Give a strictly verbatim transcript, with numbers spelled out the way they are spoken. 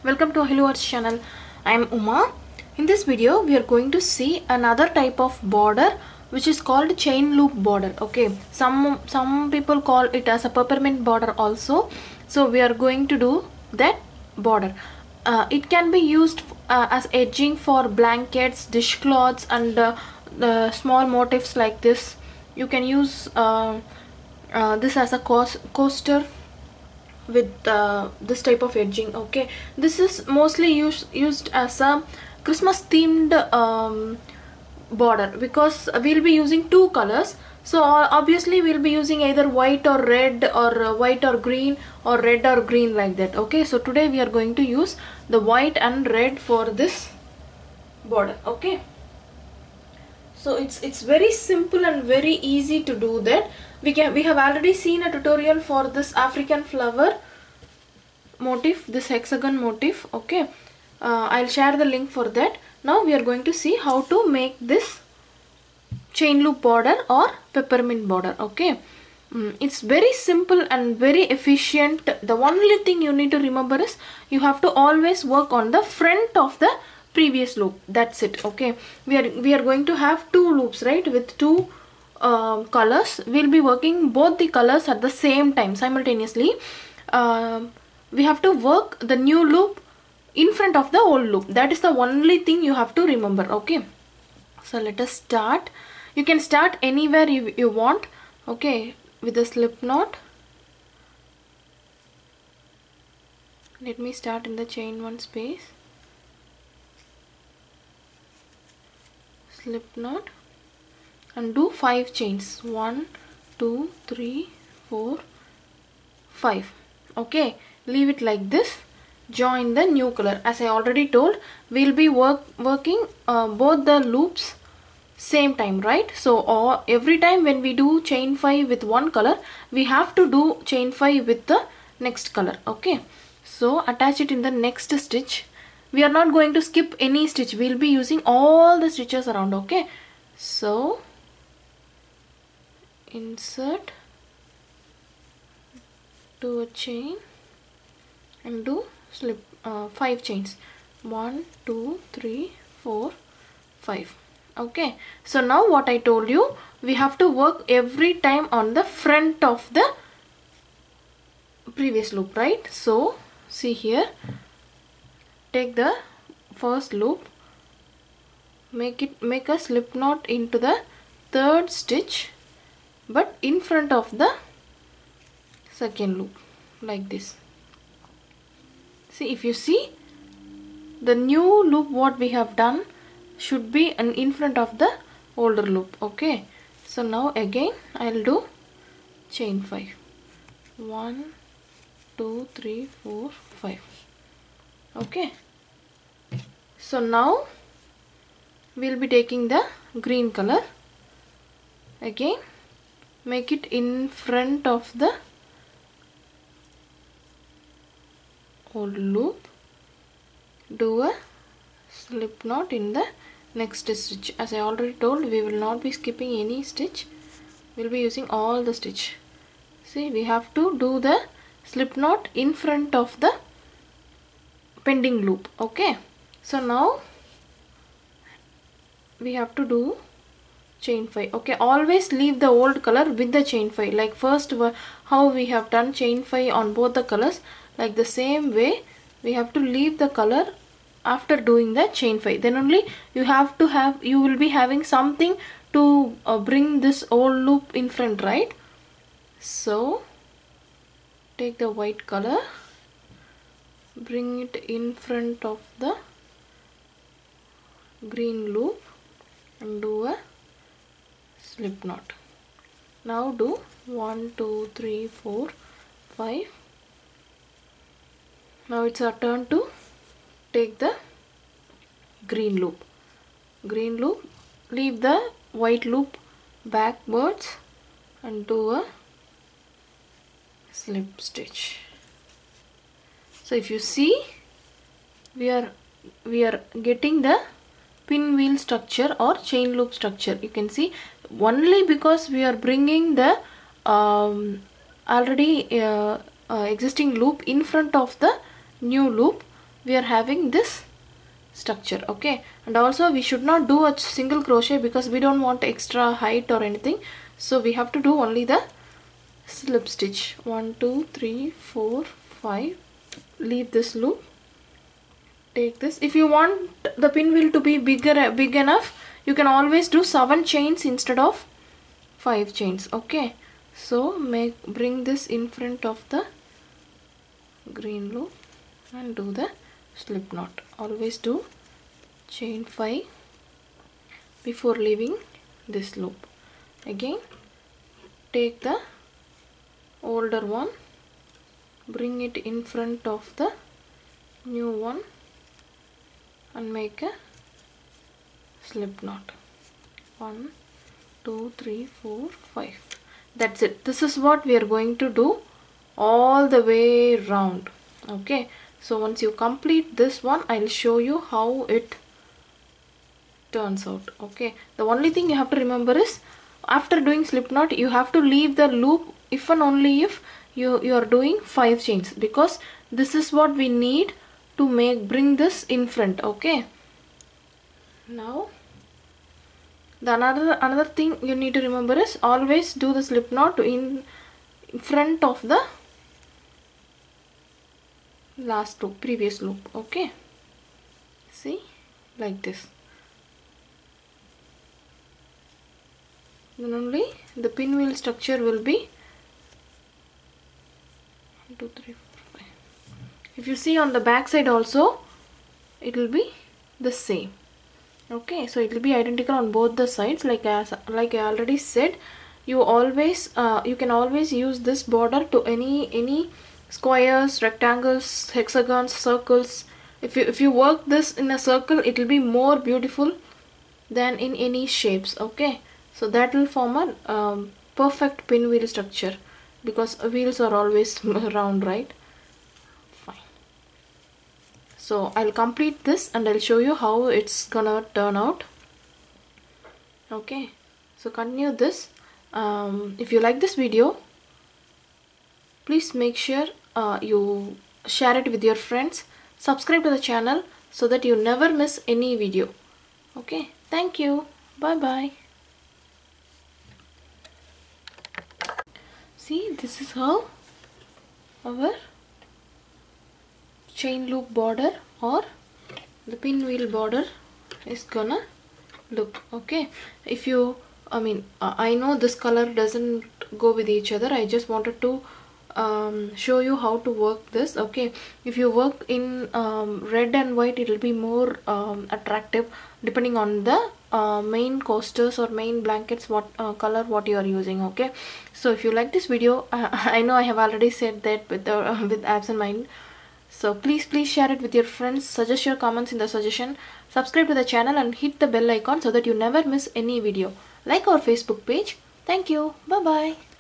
Welcome to Hello Arts channel. I am Uma. In this video we are going to see another type of border which is called chain loop border. Okay, some some people call it as a peppermint border also. So we are going to do that border. Uh, it can be used uh, as edging for blankets, dishcloths, and uh, the small motifs like this. You can use uh, uh, this as a coaster with uh, this type of edging. Okay, this is mostly used used as a Christmas themed um, border because we'll be using two colors. So obviously we'll be using either white or red, or uh, white or green, or red or green, like that. Okay, so today we are going to use the white and red for this border. Okay, so it's it's very simple and very easy to do that. We can we have already seen a tutorial for this African flower motif, this hexagon motif. Okay, uh, I'll share the link for that. Now we are going to see how to make this chain loop border or peppermint border. Okay, mm, it's very simple and very efficient. The only thing you need to remember is you have to always work on the front of the previous loop. That's it. Okay, we are we are going to have two loops, right, with two uh, colors. We'll be working both the colors at the same time simultaneously. uh, we have to work the new loop in front of the old loop. That is the only thing you have to remember. Okay, so let us start. You can start anywhere you, you want. Okay, with a slip knot. Let me start in the chain one space, slip knot, and do five chains. One, two, three, four, five. Okay, leave it like this. Join the new color. As I already told, we'll be work working uh, both the loops same time, right? So all, every time when we do chain five with one color, we have to do chain five with the next color. Okay, so attach it in the next stitch. We are not going to skip any stitch. We'll be using all the stitches around. Okay, so insert, do a chain, and do slip uh, five chains. One, two, three, four, five. Okay, so now what I told you, we have to work every time on the front of the previous loop, right? So see here, take the first loop, make it make a slip knot into the third stitch, but in front of the second loop, like this. See, if you see, the new loop what we have done should be an in front of the older loop. Okay, so now again I'll do chain five. One, two, three, four, five. Okay, so now we'll be taking the green color. Again, make it in front of the old loop, do a slip knot in the next stitch. As I already told, we will not be skipping any stitch. We'll be using all the stitch. See, we have to do the slip knot in front of the pending loop. Okay, so now we have to do chain five. Okay, always leave the old color with the chain five. Like first how we have done chain five on both the colors, like the same way we have to leave the color after doing the chain five. Then only you have to have you will be having something to uh, bring this old loop in front, right? So take the white color, bring it in front of the green loop, and do a slip knot. Now do one, two, three, four, five. Now it's our turn to take the green loop. Green loop, leave the white loop backwards and do a slip stitch. So if you see, we are we are getting the pinwheel structure or chain loop structure. You can see, only because we are bringing the um, already uh, uh, existing loop in front of the new loop, we are having this structure. Okay, and also we should not do a single crochet because we don't want extra height or anything, so we have to do only the slip stitch. One, two, three, four, five. Leave this loop, take this. If you want the pinwheel to be bigger big enough, you can always do seven chains instead of five chains. Okay, so make bring this in front of the green loop and do the slip knot. Always do chain five before leaving this loop. Again take the older one, bring it in front of the new one and make a slip knot. One, two, three, four, five. That's it. This is what we are going to do all the way round. Okay, so once you complete this one, I'll show you how it turns out. Okay, the only thing you have to remember is after doing slip knot, you have to leave the loop if and only if you you are doing five chains, because this is what we need to make bring this in front. Okay, now the another another thing you need to remember is always do the slip knot in front of the last loop, previous loop. Okay, see, like this. Then only the pinwheel structure will be one, two, three, four, five. If you see on the back side also, it will be the same. Okay, so it will be identical on both the sides. Like as like I already said, you always uh, you can always use this border to any any squares, rectangles, hexagons, circles. If you if you work this in a circle, it will be more beautiful than in any shapes. Okay, so that will form a um, perfect pinwheel structure, because wheels are always round, right? Fine. So I'll complete this and I'll show you how it's gonna turn out. Okay, so continue this. Um, if you like this video, please make sure uh, you share it with your friends, subscribe to the channel so that you never miss any video. Okay, thank you. Bye bye. See, this is how our chain loop border or the pinwheel border is gonna look. Okay, if you I mean uh, I know this color doesn't go with each other. I just wanted to um, show you how to work this. Okay, if you work in um, red and white, it will be more um, attractive depending on the uh, main coasters or main blankets, what uh, color what you are using. Okay, so if you like this video, uh, I know I have already said that with the, uh, with absent mind, so please please share it with your friends, suggest your comments in the suggestion, subscribe to the channel and hit the bell icon so that you never miss any video. Like our Facebook page. Thank you. Bye bye.